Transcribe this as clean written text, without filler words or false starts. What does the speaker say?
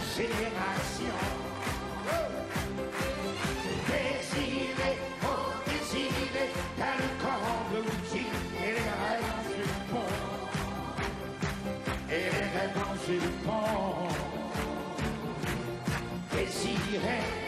génération. Désiré, oh désiré, t'as le corps bleu et les rêves sur le pont. Et les rêves sur le pont. Désiré.